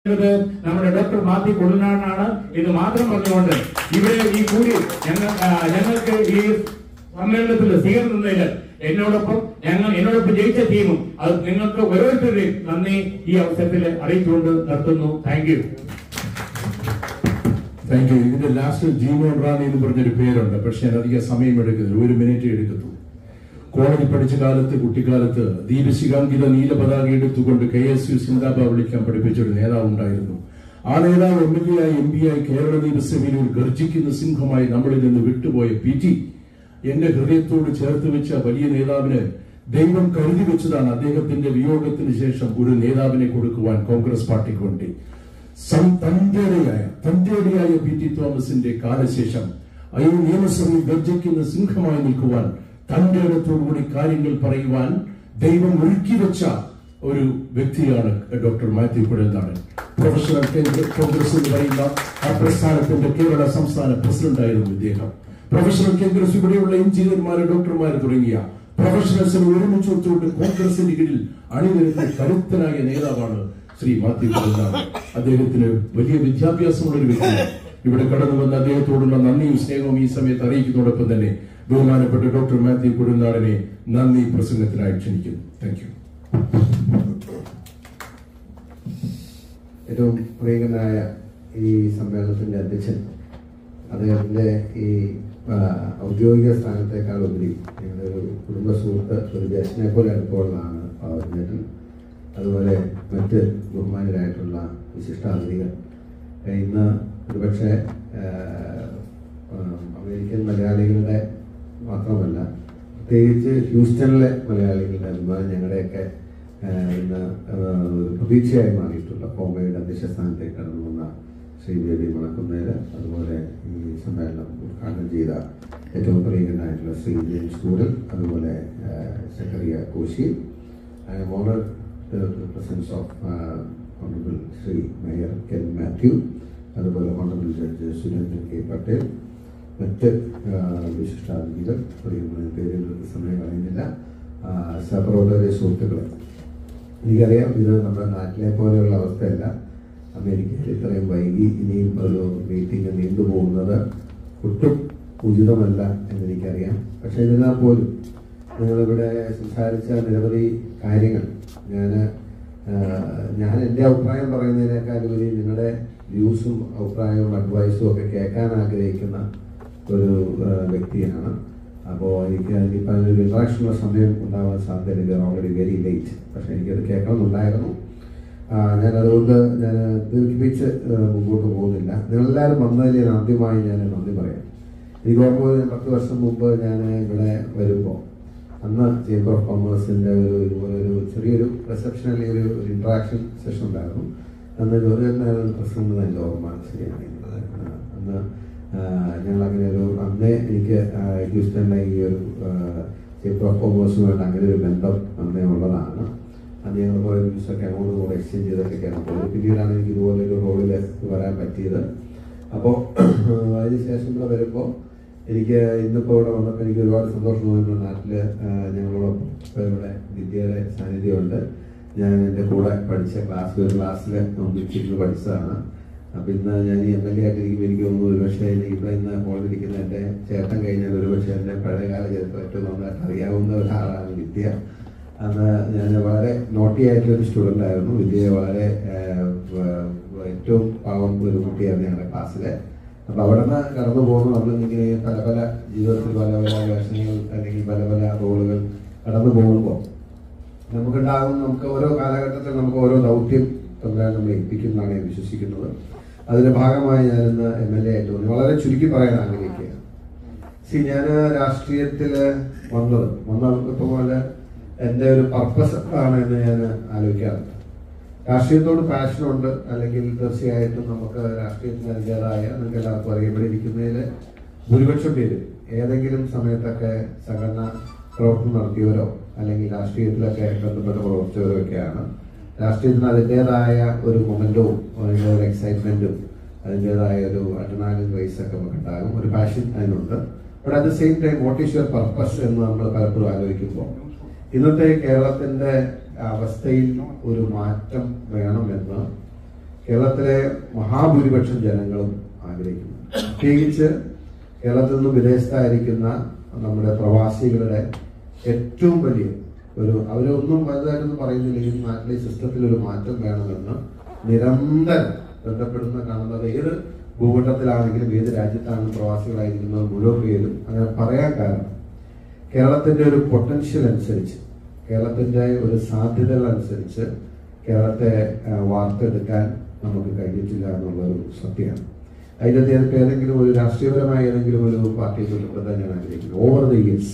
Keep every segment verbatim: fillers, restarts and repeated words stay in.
നമ്മുടെ ഡോക്ടർ മാത്യു കൊടുനാടാണ്. ഇത് മാത്രം പറഞ്ഞുകൊണ്ട് ഇവിടെ ഈ കൂടി ഞങ്ങൾ ഞങ്ങൾക്ക് ഈ സമ്മേളനത്തിൽ സ്വീകരണത്തിൽ എന്നോടൊപ്പം ഞങ്ങൾ എന്നോടൊപ്പം ജയിച്ച ടീമും അത് നിങ്ങൾക്ക് ഓരോരുത്തരുടെയും നന്ദി ഈ അവസരത്തിൽ അറിയിച്ചുകൊണ്ട് നിർത്തുന്നു. Thank you. Thank you. ഇതിന്റെ ലാസ്റ്റ് ജീവൻ റാണി എന്ന് പറഞ്ഞൊരു പേരുണ്ട്, പക്ഷെ ഞാൻ അധികം സമയം എടുക്കുന്നില്ല, ഒരു മിനിറ്റ് എടുക്കത്തു. കോളേജ് പഠിച്ച കാലത്ത് കുട്ടിക്കാലത്ത് ദീപശിഖാങ്കിത നീലപതാക എടുത്തുകൊണ്ട് കെ എസ് യു സിന്ദാബ വിളിക്കാൻ പഠിപ്പിച്ച ഒരു നേതാവ് ഉണ്ടായിരുന്നു. ആ നേതാവ് എം എൽ എ ആയി എം പി ആയി കേരള നിയമസഭയിൽ ഒരു ഗർജിക്കുന്ന സിംഹമായി നമ്മളിൽ നിന്ന് വിട്ടുപോയ പി ടി എന്റെ ഹൃദയത്തോട് ചേർത്ത് വെച്ച വലിയ നേതാവിന് ദൈവം കരുതി വെച്ചതാണ് അദ്ദേഹത്തിന്റെ വിയോഗത്തിന് ശേഷം ഒരു നേതാവിനെ കൊടുക്കുവാൻ കോൺഗ്രസ് പാർട്ടിക്ക് വേണ്ടി. തന്റേടയായ തന്റേടയായ പി ടി തോമസിന്റെ കാലശേഷം ഈ നിയമസഭയിൽ ഗർജിക്കുന്ന സിംഹമായി നിൽക്കുവാൻ തന്റെ ഇടത്തോടുകൂടി കാര്യങ്ങൾ പറയുവാൻ ദൈവം ഒരുക്കി വെച്ച ഒരു വ്യക്തിയാണ് ഡോക്ടർ മാത്യു കുഴൽനാടൻ. പ്രൊഫഷണൽ കോൺഗ്രസ് എന്ന് പറയുന്ന ആ പ്രസ്ഥാനത്തിന്റെ കേരള സംസ്ഥാന പ്രസിഡന്റായിരുന്നു ഇദ്ദേഹം. പ്രൊഫഷണൽ കോൺഗ്രസ് ഇവിടെയുള്ള എഞ്ചിനീയർമാര് ഡോക്ടർമാര് തുടങ്ങിയ പ്രൊഫഷണൽസിനെ ഒരുമിച്ച് വെച്ചുകൊണ്ട് കോൺഗ്രസിന്റെ കീഴിൽ അണിനിരക്കുന്ന കരുത്തനായ നേതാവാണ് ശ്രീ മാത്യു കുഴൽനാടൻ. അദ്ദേഹത്തിന് വലിയ വിദ്യാഭ്യാസമുള്ള ഒരു വ്യക്തിയാണ്. ഇവിടെ കടന്നു വന്ന അദ്ദേഹത്തോടുള്ള നന്ദിയും സ്നേഹവും ഈ സമയത്ത് അറിയിക്കുന്നതോടൊപ്പം തന്നെ ബഹുമാനപ്പെട്ട ഡോക്ടർ മാത്യു കുഴൽനാടനെ നന്ദി പ്രസംഗത്തിനായി ക്ഷണിക്കുന്നു. Thank you. ഏറ്റവും പ്രിയങ്കരനായ ഈ സമ്മേളനത്തിന്റെ അധ്യക്ഷൻ, അദ്ദേഹത്തിന്റെ ഈ ഔദ്യോഗിക സ്ഥാനത്തേക്കാൾ ഉപരി ഞങ്ങളുടെ ഒരു കുടുംബ സുഹൃത്ത്, ഒരു ജ്യേഷ്ഠനെ പോലെ അടുപ്പമുള്ളതാണ് പാവച്ചേട്ടൻ. അതുപോലെ മറ്റ് ബഹുമാനരായിട്ടുള്ള വിശിഷ്ടാതിഥികൾ, ഇന്ന് ഒരുപക്ഷെ അമേരിക്കൻ മലയാളികളുടെ മാത്രമല്ല പ്രത്യേകിച്ച് ഹ്യൂസ്റ്റണിലെ മലയാളികളുടെ അഭിമാനം ഞങ്ങളുടെയൊക്കെ ഇന്ന് ഒരു പ്രതീക്ഷയായി മാറിയിട്ടുള്ള കോമയുടെ അധ്യക്ഷ സ്ഥാനത്തേക്ക് കടന്നു വന്ന ശ്രീ ബേബി മണക്കുന്നേര്, അതുപോലെ ഈ സമ്മേളനം ഉദ്ഘാടനം ചെയ്ത ഏറ്റവും പ്രിയങ്കരനായിട്ടുള്ള ശ്രീ ജെയിംസ് കൂടൽ, അതുപോലെ Zachariah Koshy, I am honoured the presence of uh, Honorable Sri Mayor Ken Matthew, അതുപോലെ Honorable Judge Surendran K. Patel, മറ്റ് വിശിഷ്ടാതിഥികൾ, പേരുകൾക്ക് സമയം കളയുന്നില്ല, സഹപ്രവർത്തകരെ, സുഹൃത്തുക്കളെ. എനിക്കറിയാം ഇത് നമ്മുടെ നാട്ടിലെ പോലെയുള്ള അവസ്ഥയല്ല. അമേരിക്കയിൽ ഇത്രയും വൈകി ഇനിയും ഒരു മീറ്റിംഗ് നീണ്ടുപോകുന്നത് ഒട്ടും ഉചിതമല്ല എന്നെനിക്കറിയാം. പക്ഷെ എന്നിരുന്നാൽ പോലും നിങ്ങളിവിടെ സംസാരിച്ച നിരവധി കാര്യങ്ങൾ ഞാൻ ഞാൻ എൻ്റെ അഭിപ്രായം പറയുന്നതിനേക്കാൾ ഉപരി നിങ്ങളുടെ വ്യൂസും അഭിപ്രായവും അഡ്വൈസും ഒക്കെ കേൾക്കാൻ ആഗ്രഹിക്കുന്ന ഒരു വ്യക്തിയാണ്. അപ്പോൾ എനിക്ക് ഇപ്പം അതിനൊരു ഇൻട്രാക്ഷനുള്ള സമയം ഉണ്ടാവാൻ സാധ്യതയില്ല, ഓൾറെഡി വെരി ലേറ്റ്. പക്ഷെ എനിക്കത് കേൾക്കണമെന്നുണ്ടായിരുന്നു. ഞാൻ അതുകൊണ്ട് ഞാൻ ദീർഘിപ്പിച്ച് മുമ്പോട്ട് പോകുന്നില്ല. നിങ്ങളെല്ലാവരും വന്നതിൽ ഞാൻ ആദ്യമായി ഞാൻ നന്ദി പറയാം. എനിക്ക് ഓർമ്മ ഞാൻ പത്ത് വർഷം മുമ്പ് ഞാൻ ഇവിടെ വരുമ്പോൾ അന്ന് ചേംബർ ഓഫ് കോമേഴ്സിൻ്റെ ഒരു ഇതുപോലെ ഒരു ചെറിയൊരു റിസപ്ഷൻ അല്ലെങ്കിൽ ഒരു ഇൻട്രാക്ഷൻ സെഷൻ ഉണ്ടായിരുന്നു. അന്ന് ജോലിയായിരുന്നു പ്രസിഡന്റ് എൻ്റെ ഓർമ്മ ശരിയാണ്. അന്ന് ഞങ്ങളങ്ങനെ ഒരു അന്നേ എനിക്ക് ഹ്യൂസ്റ്റണിലെ ഈ ഒരു ചേംബർ ഓഫ് കോമേഴ്സുമായിട്ട് അങ്ങനെ ഒരു ബന്ധം അന്നേ ഉള്ളതാണ്. അന്ന് ഞങ്ങൾ കുറേ ന്യൂസൊക്കെ അങ്ങോട്ട് കൂടെ എക്സ്ചേഞ്ച് ചെയ്തൊക്കെയാണ് പോയത്. പിന്നീടാണ് എനിക്ക് ഇതുപോലെ ഒരു റോളിൽ വരാൻ പറ്റിയത്. അപ്പോൾ അതിന് ശേഷം ഇവിടെ വരുമ്പോൾ എനിക്ക് ഇന്നിപ്പോൾ ഇവിടെ വന്നപ്പോൾ എനിക്ക് ഒരുപാട് സന്തോഷം തോന്നുന്നു. നാട്ടിൽ ഞങ്ങളോടൊപ്പം ഇപ്പോൾ ഇവിടെ വിദ്യയുടെ സാന്നിധ്യമുണ്ട്. ഞാൻ എൻ്റെ കൂടെ പഠിച്ച ക്ലാസ്സിൽ ഒരു ക്ലാസ്സിൽ ഒന്നിച്ചിരുന്ന് പഠിച്ചതാണ്. അപ്പം ഇന്ന് ഞാൻ ഈ എം എൽ എ ആയിട്ടിരിക്കുമ്പോൾ എനിക്ക് തോന്നുന്നു ഒരുപക്ഷെ ഇവിടെ ഇന്ന് ഹോളിലിരിക്കുന്ന എൻ്റെ ചേട്ടൻ കഴിഞ്ഞാൽ ഒരുപക്ഷെ എൻ്റെ പഴയകാല ചരിത്രം ഏറ്റവും നന്നായിട്ട് അറിയാവുന്ന ഒരാളാണ് വിദ്യ. അന്ന് ഞാൻ വളരെ നോട്ടി ആയിട്ടുള്ളൊരു സ്റ്റുഡൻ്റ് ആയിരുന്നു. വിദ്യയെ വളരെ ഏറ്റവും പാവം ഒരു കുട്ടിയായിരുന്നു ഞങ്ങളുടെ ക്ലാസ്സിലെ. അപ്പം അവിടെ നിന്ന് കടന്നു പോകുന്നു. നമ്മളിങ്ങനെ പല പല ജീവിതത്തിൽ പല പല വേഷങ്ങൾ അല്ലെങ്കിൽ പല പല റോളുകൾ കടന്നു പോകുമ്പോൾ നമുക്കുണ്ടാകും, നമുക്ക് ഓരോ കാലഘട്ടത്തിൽ നമുക്ക് ഓരോ ദൗത്യം തമ്മിലാണ് നമ്മൾ ഏൽപ്പിക്കുന്നതാണ് ഞാൻ വിശ്വസിക്കുന്നത്. അതിന്റെ ഭാഗമായി ഞാനിന്ന് എം എൽ എ ആയിട്ട് തോന്നി. വളരെ ചുരുക്കി പറയാൻ ആഗ്രഹിക്കുകയാണ്. സി ഞാൻ രാഷ്ട്രീയത്തിൽ വന്നത് വന്ന പോലെ എൻ്റെ ഒരു പർപ്പസ് ആണ് എന്ന് ഞാൻ ആലോചിക്കാറുണ്ട്. രാഷ്ട്രീയത്തോട് പാഷനുണ്ട്, അല്ലെങ്കിൽ തീർച്ചയായിട്ടും നമുക്ക് രാഷ്ട്രീയത്തിന് അതിൻ്റെതായ നിങ്ങൾക്ക് എല്ലാവർക്കും അറിയപ്പെട്ടിരിക്കുന്നതിൽ ഭൂരിപക്ഷം പേര് ഏതെങ്കിലും സമയത്തൊക്കെ സംഘടന പ്രവർത്തനം നടത്തിയവരോ അല്ലെങ്കിൽ രാഷ്ട്രീയത്തിലൊക്കെ ബന്ധപ്പെട്ട് പ്രവർത്തിച്ചവരോ ഒക്കെയാണ്. രാഷ്ട്രീയത്തിന് അതിൻ്റെതായ ഒരു മൊമെന്റവും അതിൻ്റെ ഒരു എക്സൈറ്റ്മെന്റും അതിൻ്റെതായ ഒരു അഡ്രിനാലിൻ റേസ് ഒക്കെ നമുക്ക് ഉണ്ടാകും, ഒരു പാഷൻ അതിനുണ്ട്. But at the same time what is your purpose എന്ന് നമ്മൾ പലപ്പോഴും ആലോചിക്കുമ്പോൾ ഇന്നത്തെ കേരളത്തിന്റെ അവസ്ഥയിൽ ഒരു മാറ്റം വേണമെന്ന് കേരളത്തിലെ മഹാഭൂരിപക്ഷം ജനങ്ങളും ആഗ്രഹിക്കുന്നു. പ്രത്യേകിച്ച് കേരളത്തിൽ നിന്ന് വിദേശത്തായിരിക്കുന്ന നമ്മുടെ പ്രവാസികളുടെ ഏറ്റവും വലിയ ഒരു, അവരൊന്നും വലുതായിട്ടൊന്നും പറയുന്നില്ലെങ്കിൽ നാട്ടിലെ സിസ്റ്റത്തിൽ ഒരു മാറ്റം വേണമെന്ന് നിരന്തരം ബന്ധപ്പെടുന്ന കാണുന്നത് ഏത് ഭൂഖണ്ഡത്തിലാണെങ്കിലും ഏത് രാജ്യത്താണെങ്കിലും പ്രവാസികളായിരിക്കുന്നത് മുഴുവൻ പേരും അങ്ങനെ പറയാൻ കാരണം കേരളത്തിന്റെ ഒരു പൊട്ടൻഷ്യൽ അനുസരിച്ച്, കേരളത്തിന്റെ ഒരു സാധ്യതകൾ അനുസരിച്ച് കേരളത്തെ വാർത്തെടുക്കാൻ നമുക്ക് കഴിഞ്ഞിട്ടില്ല എന്നുള്ളൊരു സത്യമാണ്. അതിൻ്റെ അദ്ദേഹത്തെ ഏതെങ്കിലും ഒരു രാഷ്ട്രീയപരമായ ഏതെങ്കിലും ഒരു പാർട്ടിയെ ബന്ധപ്പെട്ടാൽ ഞാൻ ആഗ്രഹിക്കുന്നു. ഓവർ ദ ഇയേഴ്സ്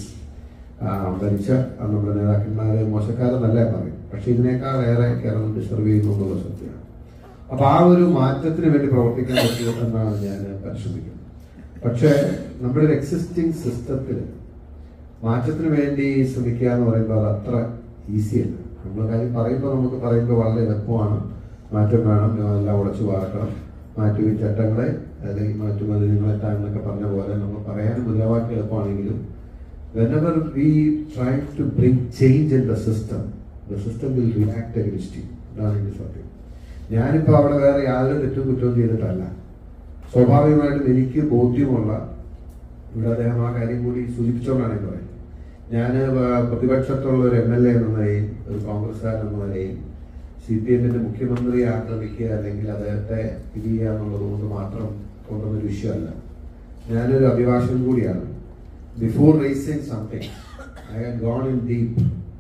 ഭരിച്ച നമ്മുടെ നേതാക്കന്മാരെ മോശക്കാരെന്നല്ല പറയും, പക്ഷെ ഇതിനേക്കാൾ ഏറെ കേരളം ഡിസർവ് ചെയ്യുന്നു എന്നുള്ള സത്യമാണ്. അപ്പൊ ആ ഒരു മാറ്റത്തിന് വേണ്ടി പ്രവർത്തിക്കാൻ പറ്റുമോ എന്നാണ് ഞാൻ പരിശ്രമിക്കുന്നത്. പക്ഷേ നമ്മുടെ ഒരു എക്സിസ്റ്റിംഗ് സിസ്റ്റത്തിൽ മാറ്റത്തിന് വേണ്ടി ശ്രമിക്കുക എന്ന് പറയുമ്പോൾ അത് അത്ര ഈസിയല്ല. നമ്മൾ കാര്യം പറയുമ്പോൾ നമുക്ക് പറയുമ്പോൾ വളരെ എളുപ്പമാണ്. മാറ്റം വേണം, എല്ലാം ഉടച്ചു വാർക്കണം, മാറ്റുകയും ചട്ടങ്ങളെ അല്ലെങ്കിൽ മാറ്റുമതി നിങ്ങളെത്താന്നൊക്കെ പറഞ്ഞ പോലെ നമ്മൾ പറയാനും മുദ്രാവാക്യം എളുപ്പമാണെങ്കിലും whenever we try to bring change in the system, the system will react against you. അതാണ് എനിക്ക് സത്യം. ഞാനിപ്പോൾ അവിടെ വേറെ യാതൊരു തെറ്റും കുറ്റവും ചെയ്തിട്ടല്ല. സ്വാഭാവികമായിട്ടും എനിക്ക് ബോധ്യമുള്ള, ഇവിടെ അദ്ദേഹം ആ കാര്യം കൂടി സൂചിപ്പിച്ചുകൊണ്ടാണ് എനിക്ക് പറയുന്നത്, ഞാൻ പ്രതിപക്ഷത്തുള്ള ഒരു എം എൽ എ എന്ന നിലയിൽ, ഒരു കോൺഗ്രസ്സുകാരൻ എന്ന നിലയിൽ സി പി എമ്മിന്റെ മുഖ്യമന്ത്രിയെ ആക്രമിക്കുക അല്ലെങ്കിൽ അദ്ദേഹത്തെ ഇത് ചെയ്യുക എന്നുള്ളത് കൊണ്ട് മാത്രം കൊണ്ടുവന്നൊരു വിഷയമല്ല. ഞാനൊരു അഭിഭാഷകൻ കൂടിയാണ്. Before raising something I had gone in deep.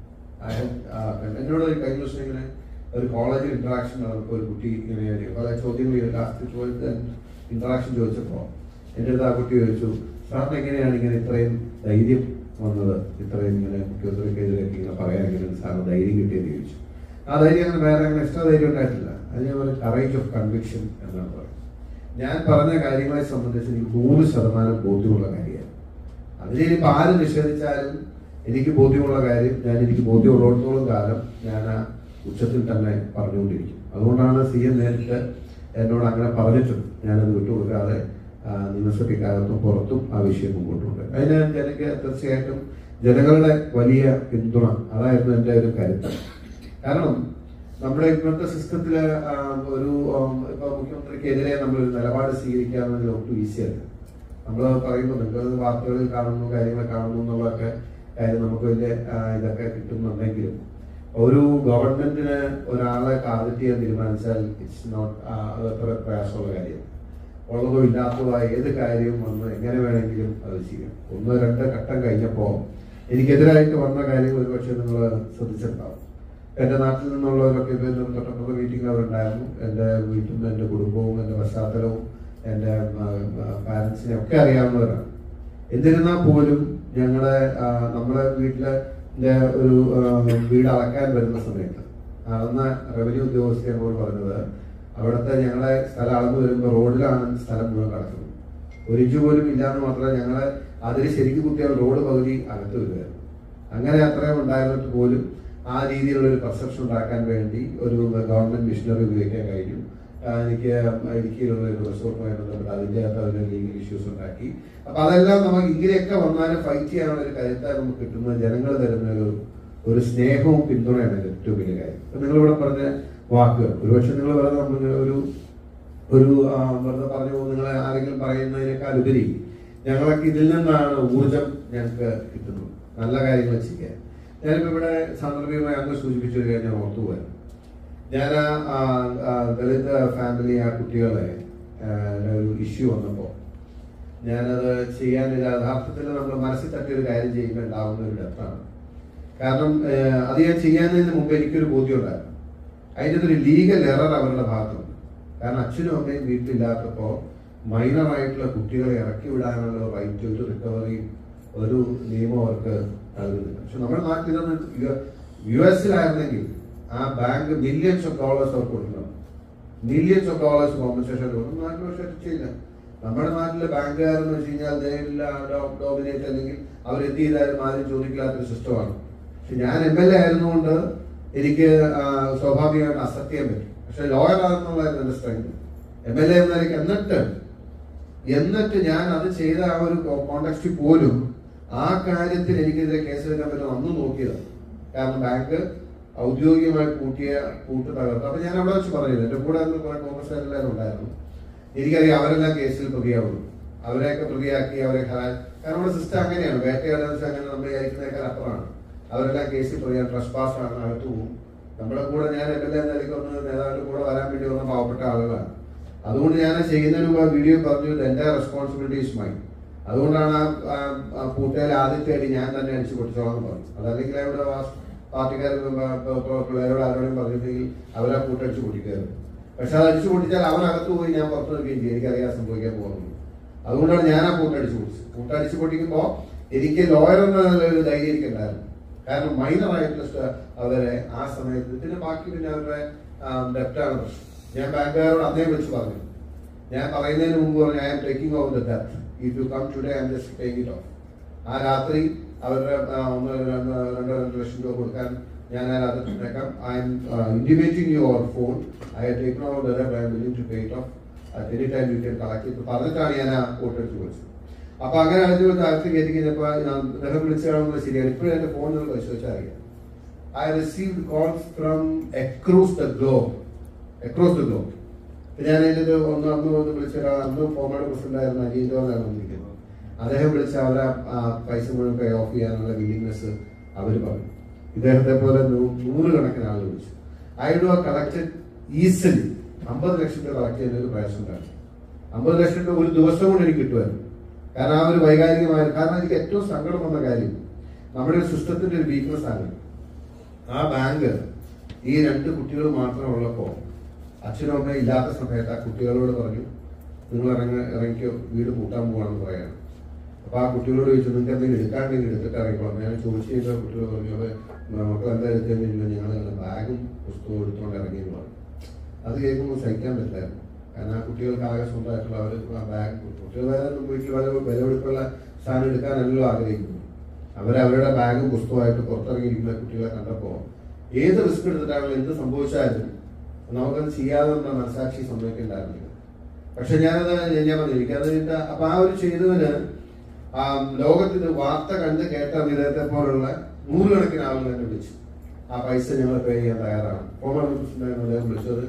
I had എന്നോട് ഒരു കഴിഞ്ഞ ദിവസം ഇങ്ങനെ ഒരു കോളേജിൽ ഇന്ററാക്ഷൻ നടന്നപ്പോൾ ഒരു കുട്ടി ഇങ്ങനെ പല ചോദ്യങ്ങൾ ലാസ്റ്റ് ചോദിച്ച ഇന്ററാക്ഷൻ ചോദിച്ചപ്പോൾ എൻ്റെ അടുത്ത് ആ കുട്ടി ചോദിച്ചു, സാറിന് എങ്ങനെയാണ് ഇങ്ങനെ ഇത്രയും ധൈര്യം വന്നത്, ഇത്രയും ഇങ്ങനെ മുഖ്യമന്ത്രിക്കെതിരൊക്കെ ഇങ്ങനെ പറയാൻ എങ്ങനെയാണ് സാറിന് ധൈര്യം കിട്ടിയെന്ന് ചോദിച്ചു. ആ ധൈര്യം അങ്ങനെ വേറെ അങ്ങനെ എക്സ്ട്രാ ധൈര്യം ഉണ്ടായിട്ടില്ല. അത് ഞാൻ പറയും കറേജ് ഓഫ് കൺവിക്ഷൻ എന്നാണ് പറയുന്നത്. ഞാൻ പറഞ്ഞ കാര്യങ്ങളെ സംബന്ധിച്ച് എനിക്ക് നൂറ് ശതമാനം ബോധ്യമുള്ള കാര്യമാണ്. അതിനിപ്പോൾ ആര് നിഷേധിച്ചാലും എനിക്ക് ബോധ്യമുള്ള കാര്യം ഞാൻ എനിക്ക് ബോധ്യമുള്ളിടത്തോളം കാലം ഞാൻ ആ ഉച്ചത്തിൽ തന്നെ പറഞ്ഞുകൊണ്ടിരിക്കും. അതുകൊണ്ടാണ് സി എം നേരിട്ട് എന്നോട് അങ്ങനെ പറഞ്ഞിട്ടുണ്ട്. ഞാനത് വിട്ടുകൊടുക്കാതെ നിയമസഭയ്ക്കകത്തും പുറത്തും ആ വിഷയം മുമ്പോട്ടുണ്ട്. അതിന് എനിക്ക് തീർച്ചയായിട്ടും ജനങ്ങളുടെ വലിയ പിന്തുണ അതായിരുന്നു എൻ്റെ ഒരു കരുത്ത്. കാരണം നമ്മുടെ ഇപ്പോഴത്തെ സിസ്റ്റത്തില് ഒരു ഇപ്പൊ മുഖ്യമന്ത്രിക്കെതിരെ നമ്മളൊരു നിലപാട് സ്വീകരിക്കാമെന്നതിൽ ഒട്ടും ഈസിയല്ല. നമ്മൾ പറയുമ്പോൾ നിങ്ങൾ വാർത്തകളിൽ കാണുന്നു, കാര്യങ്ങൾ കാണുന്നു എന്നുള്ളതൊക്കെ കാര്യം നമുക്ക് വലിയ ഇതൊക്കെ കിട്ടുന്നുണ്ടെങ്കിലും ഒരു ഗവൺമെന്റിന് ഒരാളെ ടാർഗറ്റ് ചെയ്യാൻ തീരുമാനിച്ചാൽ ഇറ്റ്സ് നോട്ട് അത്ര പ്രയാസമുള്ള കാര്യമാണ്. ഉള്ളതോ ഇല്ലാത്തതോ ഏത് കാര്യവും വന്ന് എങ്ങനെ വേണമെങ്കിലും അത് ചെയ്യാം. ഒന്ന് രണ്ട് ഘട്ടം കഴിഞ്ഞപ്പോൾ എനിക്കെതിരായിട്ട് വന്ന കാര്യങ്ങൾ ഒരുപക്ഷെ നിങ്ങൾ ശ്രദ്ധിച്ചിട്ടുണ്ടാവും. എൻ്റെ നാട്ടിൽ നിന്നുള്ളവരൊക്കെ തൊട്ടപ്പുറത്തെ മീറ്റിംഗിൽ അവരുണ്ടായിരുന്നു. എൻ്റെ വീട്ടിൽ നിന്ന് എൻ്റെ കുടുംബവും എൻ്റെ പശ്ചാത്തലവും എൻ്റെ പാരൻസിനെ ഒക്കെ അറിയാവുന്നവരാണ്. എന്നിരുന്നാൽ പോലും ഞങ്ങളുടെ നമ്മുടെ വീട്ടിലെ ഒരു വീട് അളക്കാൻ വരുന്ന സമയത്ത് അളന്ന റവന്യൂ ഉദ്യോഗസ്ഥ ഞങ്ങളോട് പറഞ്ഞത് അവിടുത്തെ ഞങ്ങളെ സ്ഥലം അളന്നു വരുമ്പോൾ റോഡിലാണ് സ്ഥലം മുഴുവൻ കിടക്കുന്നത്. ഒരു ഇഞ്ച് പോലും ഇല്ലാന്ന് മാത്രമല്ല ഞങ്ങളെ അതിന് ശരിക്കും കുത്തിയാൽ റോഡ് പകുതി അകത്ത് വരുമായിരുന്നു. അങ്ങനെ അത്രയും ഉണ്ടായിരുന്നിട്ട് പോലും ആ രീതിയിലുള്ള ഒരു പെർസെപ്ഷൻ ഉണ്ടാക്കാൻ വേണ്ടി ഒരു ഗവൺമെന്റ് മിഷനറി ഉപയോഗിക്കാൻ കഴിഞ്ഞു. എനിക്ക് ഇടുക്കിയിലുള്ള ഒരു റിസോർട്ടുമായി ബന്ധപ്പെട്ട് അതിൻ്റെ അകത്ത് അതിന് ലീഗൽ ഇഷ്യൂസ് ഉണ്ടാക്കി. അപ്പൊ അതെല്ലാം നമുക്ക് ഇങ്ങനെയൊക്കെ വന്നാലും ഫൈറ്റ് ചെയ്യാനുള്ള ഒരു കരുത്തായി നമുക്ക് കിട്ടുന്നത് ജനങ്ങൾ തരുന്ന ഒരു ഒരു സ്നേഹവും പിന്തുണയാണ് ഏറ്റവും വലിയ കാര്യം. അപ്പൊ നിങ്ങളിവിടെ പറഞ്ഞ വാക്കുകൾ ഒരുപക്ഷെ നിങ്ങൾ വെറുതെ നമ്മൾ ഒരു ഒരു വെറുതെ പറഞ്ഞു പോകും, നിങ്ങൾ ആരെങ്കിലും പറയുന്നതിനേക്കാൾ ഉപരി ഞങ്ങളൊക്കെ ഇതിൽ നിന്നാണ് ഊർജം ഞങ്ങൾക്ക് കിട്ടുന്നത് നല്ല കാര്യങ്ങൾ ചെയ്യാൻ. ഞാനിപ്പോ ഇവിടെ സാന്ദർഭികമായി അങ്ങ് സൂചിപ്പിച്ച ഒരു കാര്യം ഞാൻ ഓർത്തുപോയത്. ഞാൻ ആ ദളിത് ഫാമിലി ആ കുട്ടികളെ ഒരു ഇഷ്യൂ വന്നപ്പോൾ ഞാനത് ചെയ്യാൻ യഥാർത്ഥത്തിൽ നമ്മൾ മനസ്സിൽ തട്ടിയൊരു കാര്യം ചെയ്യുമ്പോൾ ഉണ്ടാവുന്ന ഒരു ഡെത്താണ്. കാരണം അത് ഞാൻ ചെയ്യാനതിന് മുമ്പ് എനിക്കൊരു ബോധ്യം ഉണ്ടായിരുന്നു അതിൻ്റെ ഒരു ലീഗൽ എറർ അവരുടെ ഭാഗത്തുണ്ട്. കാരണം അച്ഛനും അമ്മയും വീട്ടിലില്ലാത്തപ്പോൾ മൈനറായിട്ടുള്ള കുട്ടികളെ ഇറക്കി വിടാനുള്ള റൈറ്റ് ഒരു റിക്കവറി ഒരു നിയമം അവർക്ക് നൽകുന്നില്ല. പക്ഷെ നമ്മുടെ നാട്ടിൽ യു എസിലായിരുന്നെങ്കിൽ ആ ബാങ്ക് മില്യൺസ് ഓഫ് ഡോളേഴ്സ് അവർക്ക് കൊടുക്കണം. മില്യൺസ് ഓഫ് ഡോളേഴ്സ് കോമ്പൻസേഷൻ കൊടുക്കണം. നാട്ടിൽ പക്ഷേ ചെയ്യില്ല. നമ്മുടെ നാട്ടിലെ ബാങ്കുകാരെന്ന് വെച്ച് കഴിഞ്ഞാൽ ഡോമിനേറ്റ് അല്ലെങ്കിൽ അവരെത്തി ചെയ്താലും ആരും ചോദിക്കാത്തൊരു സിസ്റ്റമാണ്. പക്ഷെ ഞാൻ എം എൽ എ ആയിരുന്നുകൊണ്ട് എനിക്ക് സ്വാഭാവികമായിട്ട് അക്സെപ്റ്റ് ചെയ്യാൻ പറ്റും. പക്ഷെ ലോയർ ആണെന്നുള്ളതായിരുന്നു എന്റെ സ്ട്രെങ്ത്. എം എൽ എ എന്നതിലേക്ക് എന്നിട്ട് എന്നിട്ട് ഞാൻ അത് ചെയ്ത ആ ഒരു കോണ്ടെക്സ്റ്റിൽ പോലും ആ കാര്യത്തിൽ എനിക്കെതിരെ കേസ് എടുക്കാൻ പറ്റും അന്ന് നോക്കിയത്. കാരണം ബാങ്ക് ഔദ്യോഗികമായി പൂട്ടിയ പൂട്ട് തകർത്തു. അപ്പൊ ഞാൻ അവിടെ വെച്ച് പറഞ്ഞില്ല, എന്റെ കൂടെ അന്ന് കുറെ കോൺഗ്രസ് എല്ലാവരും ഉണ്ടായിരുന്നു. എനിക്കറിയാം അവരെല്ലാം കേസിൽ പ്രതിയാവുള്ളൂ. അവരെയൊക്കെ പ്രതിയാക്കി അവരെ കാരണം നമ്മുടെ സിസ്റ്റം അങ്ങനെയാണ്. വേട്ടയാടുന്ന വെച്ചാൽ അങ്ങനെ നമ്മൾ വിചാരിക്കുന്നതിനേക്കാൾ അപ്പുറമാണ്. അവരെല്ലാം കേസിൽ പ്രതിയാണ്, ട്രസ്റ്റ് പാസ് ആണ്, അകത്ത് പോകും. നമ്മുടെ കൂടെ ഞാൻ എം എൽ എ നിലയ്ക്ക് വന്ന് നേതാവിന്റെ കൂടെ വരാൻ വേണ്ടി വന്ന പാവപ്പെട്ട ആളുകളാണ്. അതുകൊണ്ട് ഞാൻ ചെയ്യുന്നതിന് മുമ്പ് വീഡിയോ പറഞ്ഞു എന്റെ റെസ്പോൺസിബിലിറ്റി ഇസ് മൈൻ. അതുകൊണ്ടാണ് ആ പൂട്ടയിൽ ആദ്യത്തെ അടി ഞാൻ തന്നെ അടിച്ചു പൊട്ടിച്ചോളാം എന്ന് പറഞ്ഞു. അതല്ലെങ്കിൽ അവിടെ പാർട്ടിക്കാർ പിള്ളേരോട് ആരോടും പറഞ്ഞിട്ടുണ്ടെങ്കിൽ അവരാ പൂട്ടടിച്ച് പൊട്ടിക്കരുത്. പക്ഷെ അത് അടിച്ചു പൊട്ടിച്ചാൽ അവനകത്ത് പോയി ഞാൻ പുറത്തു നിൽക്കുകയും ചെയ്യും. എനിക്കറിയാൻ സംഭവിക്കാൻ പോകുന്നു. അതുകൊണ്ടാണ് ഞാൻ ആ പൂട്ടടിച്ചു പൊട്ടിച്ചത്. പൂട്ടടിച്ച് പൊട്ടിക്കുമ്പോൾ എനിക്ക് ലോയർ എന്ന ഒരു ധൈര്യം എനിക്കുണ്ടായിരുന്നു. കാരണം മൈനർ ആയിട്ടുള്ള അവരെ ആ സമയത്ത് പിന്നെ ബാക്കി പിന്നെ അവരുടെ ഡെപ്റ്റാണ് പ്രശ്നം. ഞാൻ ബാങ്കുകാരോട് അന്നേ വിളിച്ച് പറഞ്ഞു, ഞാൻ പറയുന്നതിന് മുമ്പ് പറഞ്ഞു I am taking over the ഡെപ്റ്റ്, if you come today I am just taking it off. ആ രാത്രി അവരുടെ ഒന്ന് രണ്ട് രണ്ട് രണ്ട് ലക്ഷം രൂപ കൊടുക്കാൻ ഞാൻ ആ രാത്രി തന്നേക്കാം. I'm intimating your phone, I have taken over the ഡെപ്റ്റ്, I'm willing to pay it off at any time you can collect it പറഞ്ഞിട്ടാണ് ഞാൻ ആ ഫോട്ടോ എടുത്ത് വിളിച്ചത്. അപ്പൊ അങ്ങനെ അടിച്ചു വെച്ച് അകത്ത് കയറ്റി കഴിഞ്ഞപ്പോ അദ്ദേഹം വിളിച്ചാണെന്ന് ശരിയാണ്. ഇപ്പോഴും എന്റെ ഫോൺ നിങ്ങൾ പരിശോധിച്ചാൽ അറിയാം. I received calls from across the globe across the globe. ഞാൻ അതിൻ്റെ ഒന്ന് അന്ന് ഒന്ന് വിളിച്ച അന്ന് ഫോമയുടെ പ്രസിഡന്റ് ആയിരുന്ന അജീജോ എന്നാണ് വന്നിരിക്കുന്നത്. അദ്ദേഹം വിളിച്ച അവരെ പൈസ മുഴുവൻ പേ ഓഫ് ചെയ്യാനുള്ള വില്ലിങ്നെസ് അവർ പറഞ്ഞു. ഇദ്ദേഹത്തെ പോലെ നൂറുകണക്കിന് ആളുകൾ വിളിച്ചു. I do are collected easily അമ്പത് ലക്ഷം രൂപ കളക്ട് ചെയ്യുന്ന ഒരു പ്രയാസം ഉണ്ടായിരുന്നു. അമ്പത് ലക്ഷം രൂപ ഒരു ദിവസം കൊണ്ട് എനിക്ക് കിട്ടുമായിരുന്നു. കാരണം ആ ഒരു വൈകാരികമായ കാരണം എനിക്ക് ഏറ്റവും സങ്കടം വന്ന കാര്യം നമ്മുടെ ഒരു സിസ്റ്റത്തിന്റെ ഒരു വീക്ക്നെസ് ആണ്. ആ ബാങ്ക് ഈ രണ്ട് കുട്ടികൾ മാത്രം ഉള്ളപ്പോ അച്ഛനും അമ്മയും ഇല്ലാത്ത സമയത്ത് ആ കുട്ടികളോട് പറഞ്ഞു നിങ്ങൾ ഇറങ്ങ ഇറങ്ങിക്കോ വീട് കൂട്ടാൻ പോവാണെന്ന് പറയാണ്. അപ്പൊ ആ കുട്ടികളോട് ചോദിച്ചു നിങ്ങൾക്ക് എന്തെങ്കിലും എടുക്കാണ്ടെങ്കിൽ എടുത്തിട്ട് ഇറങ്ങിക്കോളാം. ഞാൻ ചോദിച്ചു കഴിഞ്ഞാൽ കുട്ടികൾ പറഞ്ഞു മക്കൾ എന്താ എടുത്തതെന്നില്ല, ഞങ്ങൾ ബാഗും പുസ്തകവും എടുത്തുകൊണ്ട് ഇറങ്ങിയെന്ന് പറഞ്ഞു. അത് കേൾക്കുമ്പോൾ സഹിക്കാൻ പറ്റില്ലായിരുന്നു. കാരണം ആ കുട്ടികൾക്ക് ആകെ സ്വന്തമായിട്ടുള്ള അവർ ആ ബാഗ് കുട്ടികൾ വീട്ടിൽ വില വിലപിടിപ്പുള്ള സാധനം എടുക്കാനല്ലോ ആഗ്രഹിക്കുന്നു. അവർ അവരുടെ ബാഗും പുസ്തകമായിട്ട് പുറത്തിറങ്ങിയിരിക്കുന്ന കുട്ടികളെ കണ്ടപ്പോൾ ഏത് റിസ്ക് എടുത്തിട്ടാണെങ്കിലും എന്ത് സംഭവിച്ചാലും നമുക്കത് ചെയ്യാതെ മനസാക്ഷി സമ്മതിക്കുന്നുണ്ടായിരുന്നില്ല. പക്ഷെ ഞാനത് ഞാൻ പറഞ്ഞു എനിക്കത് അപ്പൊ ആ ഒരു ചെയ്തതിന് ആ ലോകത്തിന് വാർത്ത കണ്ട് കേട്ട വിധത്തെ പോലുള്ള നൂറുകണക്കിന് ആളുകൾ എന്നെ വിളിച്ചു. ആ പൈസ ഞങ്ങൾ പേ ചെയ്യാൻ തയ്യാറാണ്. ഫോമർ അദ്ദേഹം വിളിച്ചത്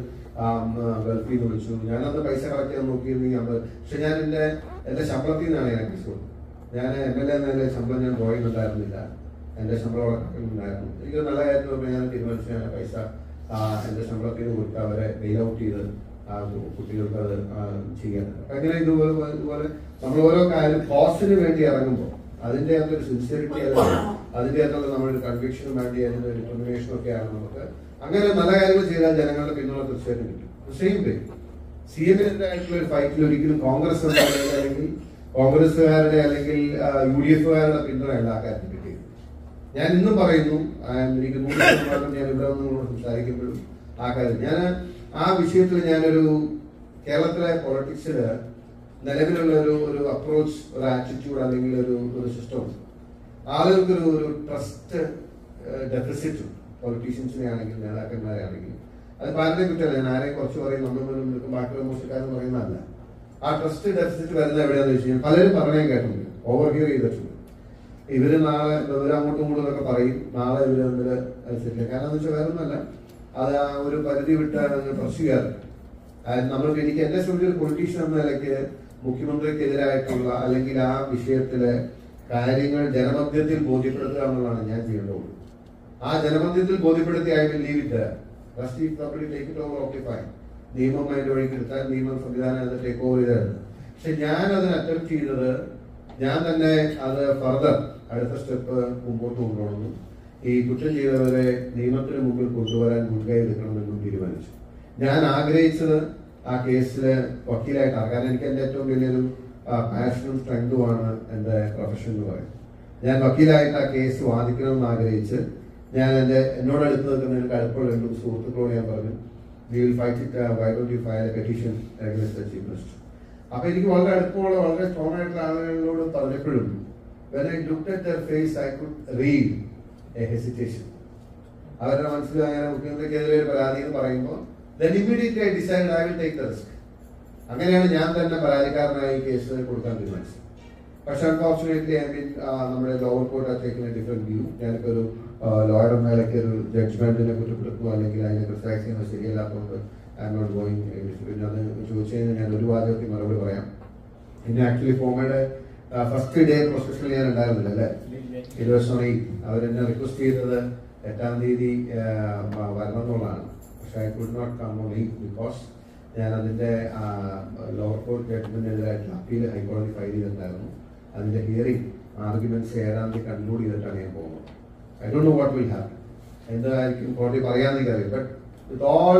ഗൾഫിൽ നിന്ന് വിളിച്ചു. ഞാനന്ന് പൈസ കളക്ട് ചെയ്യാൻ നോക്കിയിരുന്നെങ്കിൽ അമ്പത് പക്ഷെ ഞാൻ എന്റെ എന്റെ ശമ്പളത്തിൽ നിന്നാണ് ഞാൻ പൈസ കൊടുത്തത്. ഞാൻ എം എൽ എ എന്ന ശമ്പളം ഞാൻ പോയിട്ടുണ്ടായിരുന്നില്ല. എന്റെ ശമ്പളം ഉണ്ടായിരുന്നു. എനിക്ക് നല്ല കാര്യത്തിൽ ഞാൻ തീരുമാനിച്ചു ഞാൻ പൈസ എന്റെ ശമ്പളത്തിൽ നിന്ന് കൊടുത്ത് അവരെ മെയിൽ ഔട്ട് ചെയ്ത് കുട്ടികൾക്ക് അത് ചെയ്യാൻ. അങ്ങനെ ഇതുപോലെ ഇതുപോലെ നമ്മൾ ഓരോ കാര്യം കോസ്റ്റിന് വേണ്ടി ഇറങ്ങുമ്പോൾ അതിന്റെ അകത്തൊരു സിൻസിയറിറ്റി അതിന്റെ അകത്തുള്ള നമ്മുടെ കൺവിക്ഷനും വേണ്ടി അതിന്റെ ഡിറ്റർമിനേഷനും ഒക്കെയാണ് നമുക്ക്. അങ്ങനെ നല്ല കാര്യങ്ങൾ ചെയ്താൽ ജനങ്ങളുടെ പിന്തുണ തീർച്ചയായിട്ടും കിട്ടും. സെയിം വേ സി എമ്മിന്റെ ആയിട്ടുള്ള ഒരു ഫൈറ്റിൽ ഒരിക്കലും കോൺഗ്രസ് അല്ലെങ്കിൽ കോൺഗ്രസുകാരുടെ അല്ലെങ്കിൽ യു ഡി എഫുകാരുടെ പിന്തുണ എല്ലാ കാര്യത്തിലും കിട്ടിയത്. ഞാൻ ഇന്നും പറയുന്നു, എനിക്ക് നൂറ് ശതമാനം ഞാൻ ഇവിടെ നിങ്ങളോട് സംസാരിക്കുമ്പോഴും ആ കാര്യം ഞാൻ ആ വിഷയത്തിൽ ഞാനൊരു കേരളത്തിലെ പൊളിറ്റിക്സില് നിലവിലുള്ള ഒരു ഒരു അപ്രോച്ച് ഒരു ആറ്റിറ്റ്യൂഡ് അല്ലെങ്കിൽ ഒരു ഒരു സിസ്റ്റം ആളുകൾക്കൊരു ഒരു ട്രസ്റ്റ് ഡെഫിസിറ്റ് പൊളിറ്റീഷ്യൻസിനെ ആണെങ്കിൽ നേതാക്കന്മാരെ ആണെങ്കിലും അത് പാരന്റിനെ കുറ്റമല്ല. ഞാൻ ആരെയും കുറച്ച് പറയും നമ്മൾ നിൽക്കും ബാക്കിയുള്ള മോശക്കാരെന്ന് പറയുന്നതല്ല. ആ ട്രസ്റ്റ് ഡെഫിസിറ്റ് വരുന്നത് എവിടെയാണെന്ന് വെച്ച് കഴിഞ്ഞാൽ പലരും പറയാൻ കേട്ടിട്ടുണ്ട്, ഓവർ ഹിയർ ചെയ്തിട്ടുണ്ട്. ഇവര് നാളെ ഇവര് അങ്ങോട്ടും ഇങ്ങോട്ടും എന്നൊക്കെ പറയും, നാളെ ഇവര് തമ്മിൽ അനുസരിച്ചില്ല. കാരണം എന്ന് വെച്ചാൽ വേറൊന്നല്ല, അത് ആ ഒരു പരിധി വിട്ടാണ് പ്രസ് ചെയ്യാറ്. നമ്മൾക്ക് എനിക്ക് എന്നെ സംബന്ധിച്ച് ഒരു പൊളിറ്റീഷ്യൻ എന്ന നിലയ്ക്ക് മുഖ്യമന്ത്രിക്കെതിരായിട്ടുള്ള അല്ലെങ്കിൽ ആ വിഷയത്തിലെ കാര്യങ്ങൾ ജനമധ്യത്തിൽ ബോധ്യപ്പെടുത്തുക എന്നുള്ളതാണ് ഞാൻ ചെയ്യേണ്ടത്. ആ ജനമധ്യത്തിൽ ബോധ്യപ്പെടുത്തി I will leave it take it over off the fine. നിയമം അതിന്റെ വഴിക്ക് എടുത്താൽ നിയമ സംവിധാനം അത് ടേക്ക് ഓവർ ചെയ്തായിരുന്നു. പക്ഷെ ഞാൻ അതിന് അറ്റംപ്റ്റ് ചെയ്തത് ഞാൻ തന്നെ അത് ഫർദർ അടുത്ത സ്റ്റെപ്പ് മുമ്പോട്ട് കൊണ്ടുപോകുന്നു. ഈ കുറ്റം ചെയ്തവരെ നിയമത്തിന് മുമ്പിൽ കൊണ്ടുവരാൻ മുൻകൈ എടുക്കണമെന്നും തീരുമാനിച്ചു. ഞാൻ ആഗ്രഹിച്ചത് ആ കേസില് വക്കീലായിട്ടാണ്. കാരണം എനിക്ക് എന്റെ ഏറ്റവും വലിയൊരു പാഷനും സ്ട്രെങ്തുമാണ് എന്റെ പ്രൊഫഷൻ എന്ന് പറയുന്നത്. ഞാൻ വക്കീലായിട്ട് ആ കേസ് വാദിക്കണമെന്ന് ആഗ്രഹിച്ച് ഞാൻ എന്റെ എന്നോട് അടുത്ത് നിൽക്കുന്ന എനിക്ക് അടുപ്പുള്ള രണ്ടു സുഹൃത്തുക്കളോട് ഞാൻ പറഞ്ഞു, we will fight it, why don't you file a petition against the chief minister. അപ്പൊ എനിക്ക് വളരെ അടുപ്പമുള്ള വളരെ സ്ട്രോങ് ആയിട്ടുള്ള ആളുകളോട് പറഞ്ഞപ്പോഴും when I looked at their face I could read a hesitation. അവരുടെ മനസ്സിൽ അങ്ങനെ മുഖ്യമന്ത്രിക്കെതിരെ ഒരു പരാതി എന്ന് പറയുമ്പോൾ then immediately I decided I will take the risk. അങ്ങനെയാണ് ഞാൻ തന്നെ പരാതിക്കാരനായി കേസ് കൊടുക്കാൻ തീരുമാനിച്ചത്. പക്ഷെ അൺഫോർച്ചുനേറ്റ്ലി ഐ മീൻ നമ്മുടെ ലോവർ കോർട്ട് ആ ടേക്കിന് ഡിഫറെന്റ് വ്യൂ. ഞാനിപ്പോൾ ഒരു ലോയർ എന്ന നിലയ്ക്ക് ഒരു ജഡ്ജ്മെന്റിനെ കുറ്റപ്പെടുത്തുക അല്ലെങ്കിൽ അതിനെ ക്രിറ്റിസൈസ് ചെയ്യുന്നത് ശരിയല്ലാത്തതുകൊണ്ട് ഐ എം നോട്ട് ഗോയിങ്. പിന്നെ അത് ചോദിച്ചു കഴിഞ്ഞാൽ ഞാൻ ഒരു വാചകത്തിൽ മറുപടി പറയാം. പിന്നെ ആക്ച്വലി ഫോമയുടെ ഫസ്റ്റ് ഡേ പ്രൊസഷനിൽ ഞാൻ ഉണ്ടായിരുന്നില്ല അല്ലേ, ഇരുപത്തി അവരെന്നെ റിക്വസ്റ്റ് ചെയ്തത് എട്ടാം തീയതി വരണം എന്നുള്ളതാണ്. പക്ഷെ I could not come on eight because ഞാൻ അതിന്റെ ലോവർ കോർട്ട് ജഡ്ജ്മെന്റിനെതിരായിട്ടുള്ള അപ്പീൽ ഹൈക്കോടതി ഫയൽ ചെയ്തിട്ടുണ്ടായിരുന്നു. അതിന്റെ ഹിയറിംഗ് ആർഗ്യുമെന്റ്സ് ഏഴാം തീയതി കൺക്ലൂഡ് ചെയ്തിട്ടാണ് ഞാൻ പോകുന്നത്. I don't know what will happen, എന്തായിരിക്കും കോടതി പറയാൻ എനിക്കറിയാം. But with all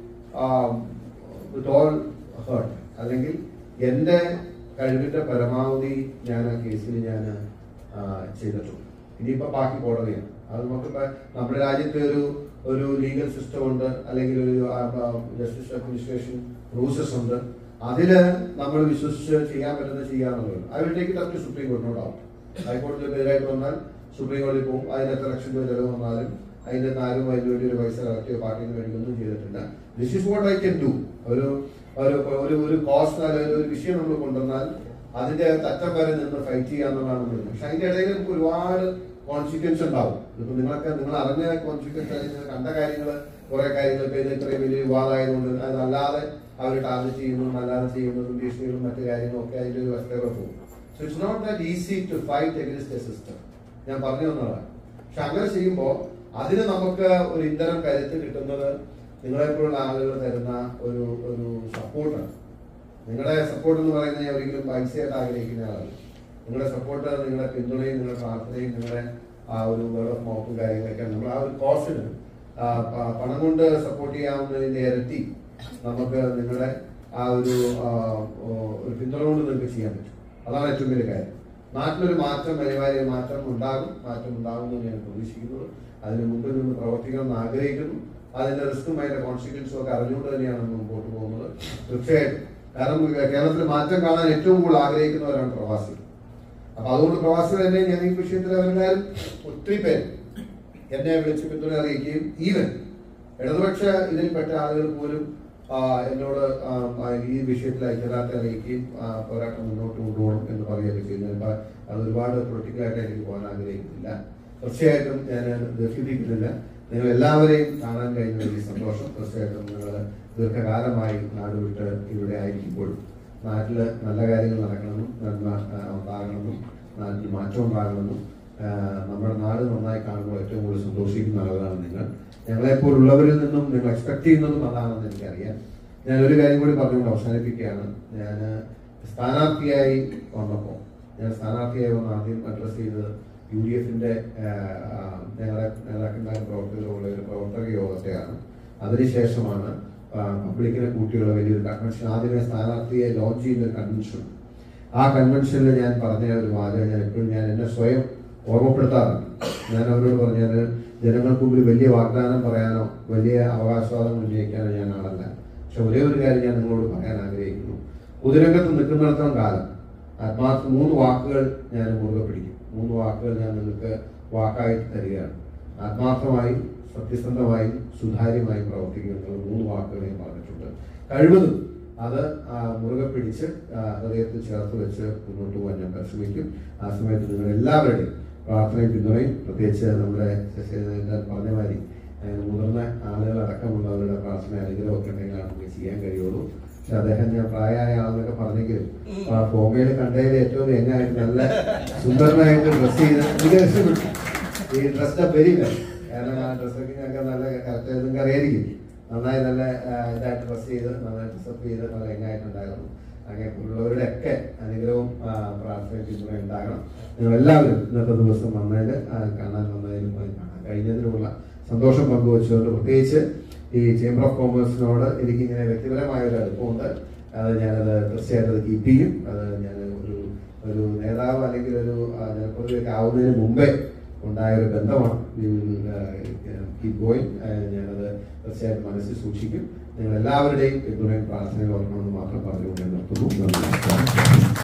with all heart അല്ലെങ്കിൽ എന്റെ കഴിവിന്റെ പരമാവധി ഞാൻ ആ കേസിൽ ഞാൻ ചെയ്തിട്ടുണ്ട്. ഇനിയിപ്പോ ബാക്കി കോടതിയാണ്. അത് നമുക്കിപ്പോ നമ്മുടെ രാജ്യത്തെ ഒരു ഒരു ലീഗൽ സിസ്റ്റം ഉണ്ട്, അല്ലെങ്കിൽ ഒരു ജസ്റ്റിസ് അഡ്മിനിസ്ട്രേഷൻ പ്രോസസ് ഉണ്ട്. അതില് നമ്മൾ വിശ്വസിച്ച് ചെയ്യാൻ പറ്റുന്നത് ചെയ്യാന്നുള്ളത്. I will take it up to supreme കോടതി. നോ ഡൗട്ട് ഹൈക്കോടതിക്ക് എതിരായിട്ട് വന്നാൽ സുപ്രീം കോടതി പോകും. അതിന് എത്ര ലക്ഷം രൂപ ചെലവ് വന്നാലും അതിന്റെ ആരും അതിന് വേണ്ടി ഒരു പൈസ കളക്റ്റീവ് പാർട്ടിന് വേണ്ടി ഒന്നും ചെയ്തിട്ടില്ല. This is what I can do. ഒരു ഒരു ഒരു കോസ്റ്റ് അല്ലെങ്കിൽ ഒരു വിഷയം നമ്മൾ കൊണ്ടുവന്നാൽ അതിന്റെ തറ്റം വരെ നിന്ന് ഫൈറ്റ് ചെയ്യാന്നുള്ളതാണ് നമ്മൾ. പക്ഷെ അതിന്റെ ഇടയിൽ നമുക്ക് ഒരുപാട് കോൺസിക്വൻസ് ഉണ്ടാവും. ഇപ്പൊ നിങ്ങളൊക്കെ നിങ്ങൾ അറിഞ്ഞ കോൺസിക്വൻസ് അല്ലെങ്കിൽ കണ്ട കാര്യങ്ങൾ കുറെ കാര്യങ്ങൾ ഇപ്പൊ ഇത് ഇത്രയും വലിയ വിവാദമായതുകൊണ്ട് അതല്ലാതെ അവർ ടാർഗറ്റ് ചെയ്യുന്നതും അല്ലാതെ ചെയ്യുന്നതും ഭീഷണികളും മറ്റു കാര്യങ്ങളും ഒക്കെ അതിന്റെ ഒരു വശത്തേക്ക് പോകും. So it's not that easy to fight against a system. ഞാൻ പറഞ്ഞു തന്നതാണ്. പക്ഷെ അങ്ങനെ ചെയ്യുമ്പോൾ അതിന് നമുക്ക് ഒരു ഇന്ധനം കരുത്ത് കിട്ടുന്നത് നിങ്ങളെപ്പോലുള്ള ആളുകൾ തരുന്ന ഒരു ഒരു സപ്പോർട്ടാണ്. നിങ്ങളുടെ സപ്പോർട്ട് എന്ന് പറയുന്നത് ഞാൻ ഒരിക്കലും പൈസയായിട്ട് ആഗ്രഹിക്കുന്ന ആളാണ്. നിങ്ങളുടെ സപ്പോർട്ട്, നിങ്ങളുടെ പിന്തുണയും നിങ്ങളുടെ പ്രാർത്ഥനയും നിങ്ങളുടെ ആ ഒരു വേർഡ് ഓഫ് മൗത്തും കാര്യങ്ങളൊക്കെ നമ്മൾ ആ ഒരു കോസിന് പണം കൊണ്ട് സപ്പോർട്ട് ചെയ്യാവുന്നതിന്റെ ഇരട്ടി നമുക്ക് നിങ്ങളുടെ ആ ഒരു ഒരു പിന്തുണ കൊണ്ട് നിങ്ങൾക്ക് ചെയ്യാൻ പറ്റും. അതാണ് ഏറ്റവും വലിയ കാര്യം. നാട്ടിലൊരു മാറ്റം, പരിപാടി മാറ്റം ഉണ്ടാകും. മാറ്റം ഉണ്ടാകുമെന്ന് ഞാൻ പ്രതീക്ഷിക്കുന്നത്. അതിന് മുമ്പിൽ നിന്ന് പ്രവർത്തിക്കണം എന്ന് ആഗ്രഹിക്കുന്നു. അതിന്റെ റിസ്ക്കും അതിന്റെ കോൺസിക്വൻസും ഒക്കെ അറിഞ്ഞുകൊണ്ട് തന്നെയാണ് നമ്മൾ മുമ്പോട്ട് പോകുന്നത്. തീർച്ചയായിട്ടും. കാരണം കേരളത്തിൽ മാറ്റം കാണാൻ ഏറ്റവും കൂടുതൽ ആഗ്രഹിക്കുന്നവരാണ് പ്രവാസികൾ. അപ്പൊ അതുകൊണ്ട് പ്രവാസികൾ തന്നെ ഞാൻ ഈ വിഷയത്തിൽ അവരെല്ലാവരും ഒത്തിരി പേര് എന്നെ വിളിച്ച് പിന്തുണ അറിയിക്കുകയും ഈവൻ ഇടതുപക്ഷ ഇതിൽപ്പെട്ട ആളുകൾ പോലും എന്നോട് ഈ വിഷയത്തിൽ ഐക്യദാർഢ്യം അറിയിക്കുകയും പോരാട്ടം മുന്നോട്ട് കൊണ്ടുപോകണം എന്ന് പറയുകയൊക്കെ ചെയ്യുന്നത്. അത് ഒരുപാട് പൊളിറ്റിക്കലായിട്ട് എനിക്ക് പോകാൻ ആഗ്രഹിക്കുന്നില്ല. തീർച്ചയായിട്ടും ഞാൻ ദീർഘിപ്പിക്കുന്നില്ല. നിങ്ങൾ എല്ലാവരെയും കാണാൻ കഴിഞ്ഞ വലിയ സന്തോഷം. തീർച്ചയായിട്ടും നിങ്ങൾ ദീർഘകാലമായി നാട് വിട്ട് ഇവിടെ ആയിരിക്കുമ്പോഴും നാട്ടില് നല്ല കാര്യങ്ങൾ നടക്കണമെന്നും നന്മ ഉണ്ടാകണമെന്നും നാട്ടിൽ മാറ്റം ഉണ്ടാകണമെന്നും നമ്മുടെ നാട് നന്നായി കാണുമ്പോൾ ഏറ്റവും കൂടുതൽ സന്തോഷിക്കുന്ന ആളുകളാണ് നിങ്ങൾ. ഞങ്ങളെപ്പോലുള്ളവരിൽ നിന്നും നിങ്ങൾ എക്സ്പെക്ട് ചെയ്യുന്നതും അതാണെന്ന് എനിക്കറിയാം. ഞാൻ ഒരു കാര്യം കൂടി പറഞ്ഞുകൊണ്ട് അവസാനിപ്പിക്കുകയാണ്. ഞാൻ സ്ഥാനാർത്ഥിയായി വന്നപ്പോൾ ഞാൻ സ്ഥാനാർത്ഥിയായി വന്ന് ആദ്യം അഡ്രസ് ചെയ്തത് യു ഡി എഫിന്റെ ഞങ്ങളുടെ നേതാക്കന്മാരും പ്രവർത്തകരുള്ള ഒരു പ്രവർത്തക യോഗത്തെയാണ്. അതിനുശേഷമാണ് പബ്ലിക്കിനെ കൂട്ടിയുള്ള വലിയൊരു കൺവെൻഷൻ. ആദ്യമേ സ്ഥാനാർത്ഥിയെ ലോഞ്ച് ചെയ്യുന്ന ഒരു കൺവെൻഷൻ. ആ കൺവെൻഷനിൽ ഞാൻ പറഞ്ഞ ഒരു വാചകം ഞാൻ എപ്പോഴും ഞാൻ എന്നെ സ്വയം ഓർമ്മപ്പെടുത്താറുണ്ട്. ഞാൻ അവരോട് പറഞ്ഞാൽ ജനങ്ങൾക്ക് മുമ്പിൽ വലിയ വാഗ്ദാനം പറയാനോ വലിയ അവകാശവാദം ഉന്നയിക്കാനോ ഞാൻ ആളല്ല. പക്ഷെ ഒരേ ഒരു കാര്യം ഞാൻ നിങ്ങളോട് പറയാൻ ആഗ്രഹിക്കുന്നു. പൊതുരംഗത്ത് നിൽക്കുന്നിടത്തോളം കാലം ആത്മാർത്ഥ മൂന്ന് വാക്കുകൾ ഞാൻ മുറുകെ പിടിക്കും. മൂന്ന് വാക്കുകൾ ഞാൻ നിങ്ങൾക്ക് വാക്കായിട്ട് തരികയാണ്. ആത്മാർത്ഥമായും സത്യസന്ധമായും സുതാര്യമായും പ്രവർത്തിക്കുന്ന മൂന്ന് വാക്കുകൾ ഞാൻ പറഞ്ഞിട്ടുണ്ട്. കഴിവതും അത് മുറുകെ പിടിച്ച് ഹൃദയത്തിൽ ചേർത്ത് വെച്ച് മുന്നോട്ട് പോകാൻ ഞാൻ പരിശ്രമിക്കും. ആ സമയത്ത് നിങ്ങൾ എല്ലാവരുടെയും പ്രാർത്ഥനയും പിന്തുണയും, പ്രത്യേകിച്ച് നമ്മുടെ പറഞ്ഞ മാതിരി മുതിർന്ന ആളുകൾ അടക്കമുള്ളവരുടെ പ്രാർത്ഥന അനുഗ്രഹമൊക്കെ ഉണ്ടെങ്കിൽ നമുക്ക് ചെയ്യാൻ കഴിയുള്ളൂ. പക്ഷെ അദ്ദേഹം ഞാൻ പ്രായമായ ആളെന്നൊക്കെ പറഞ്ഞെങ്കിലും ആ ഫോമയിൽ കണ്ടതിൽ ഏറ്റവും എങ്ങായിട്ട് നല്ല സുന്ദരനായിട്ട് ഡ്രസ് ചെയ്ത് ഈ ഡ്രസ്ഡ് അപ്പ് വെരി വെൽ. കാരണം ആ ഡ്രസ്സൊക്കെ ഞങ്ങൾക്ക് നല്ല കറക്റ്റ് നിങ്ങൾക്ക് അറിയായിരിക്കും. നന്നായി നല്ല ഇതായിട്ട് ഡ്രസ് ചെയ്ത് നന്നായി ഡ്രസ്സപ്പ് ചെയ്ത് നല്ല എങ്ങായിട്ടുണ്ടായിരുന്നു. അങ്ങനെയുള്ളവരുടെ ഒക്കെ അനുഗ്രഹവും പ്രാർത്ഥനയും പിന്തുണ ഉണ്ടാകണം. നിങ്ങൾ എല്ലാവരും ഇന്നത്തെ ദിവസം വന്നതിൽ കാണാൻ വന്നതിലും കാണാൻ കഴിഞ്ഞതിലുമുള്ള സന്തോഷം പങ്കുവച്ചുകൊണ്ട് പ്രത്യേകിച്ച് ഈ ചേംബർ ഓഫ് കോമേഴ്സിനോട് എനിക്കിങ്ങനെ വ്യക്തിപരമായ ഒരു അടുപ്പമുണ്ട്. അത് ഞാനത് തീർച്ചയായിട്ടും അത് കീപ്പ് ചെയ്യും. അത് ഞാൻ ഒരു ഒരു നേതാവ് അല്ലെങ്കിൽ ഒരു ജനപ്രതിനിധിയൊക്കെ ആവുന്നതിന് മുമ്പേ ഉണ്ടായ ഒരു ബന്ധമാണ്. Keep going. ഞാനത് തീർച്ചയായിട്ടും മനസ്സിൽ സൂക്ഷിക്കും. നിങ്ങൾ എല്ലാവരുടെയും പിന്തുണയും പ്രാർത്ഥനയും ഓർക്കണമെന്ന് മാത്രം പറഞ്ഞുകൊണ്ട് നിർത്തുന്നു.